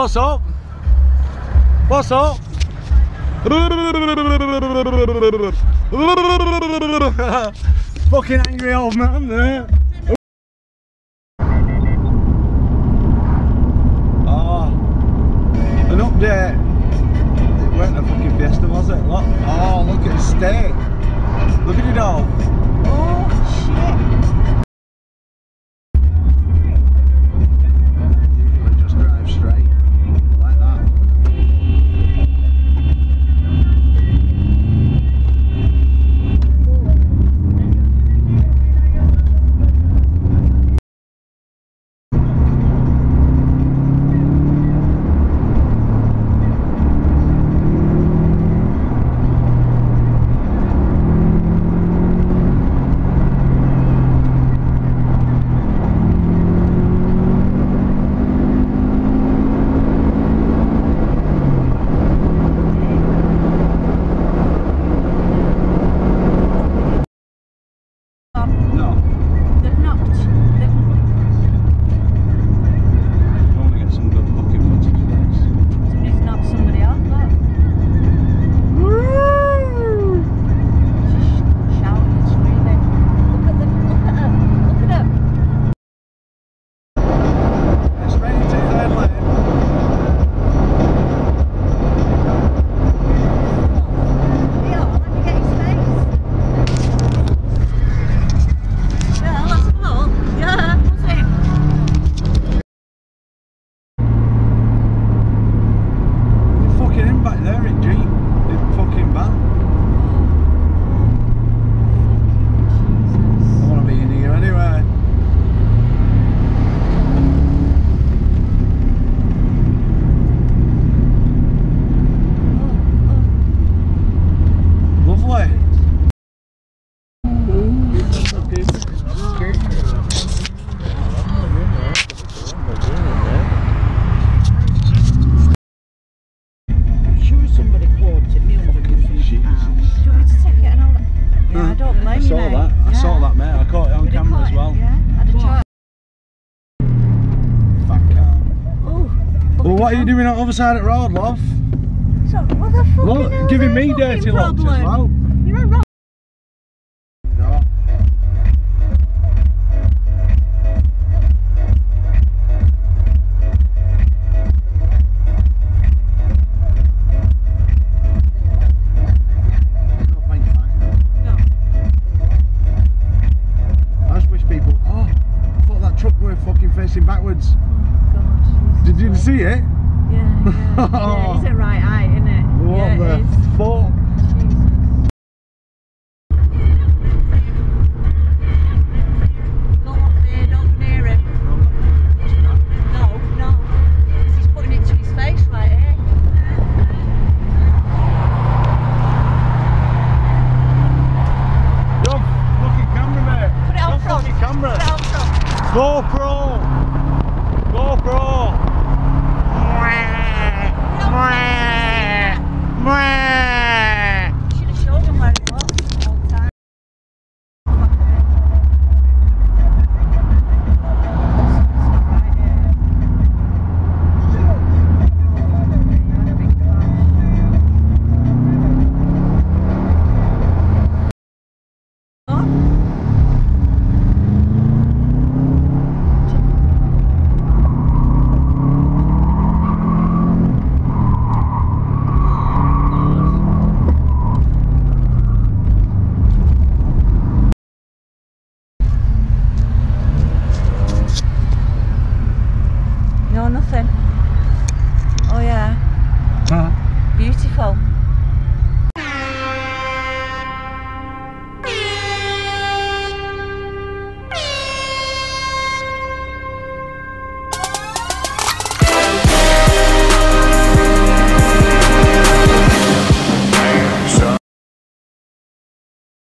What's up? What's up? Fucking angry old man there. Oh, an update. It weren't a fucking Fiesta, was it? Look. Oh, look at the state. Look at it all. Oh shit. Usually just drive straight like that. I saw that, mate. I caught it on camera as well. Yeah, I'd have tried. Fat car. Oh. Well, what are you doing on the other side of the road, love? So, what the fuck? Look, giving me dirty looks as well. You're a rock. No. Facing backwards. Oh God. Did you see it? Yeah, yeah. Yeah, it's a right eye, isn't it? What yeah, the fuck?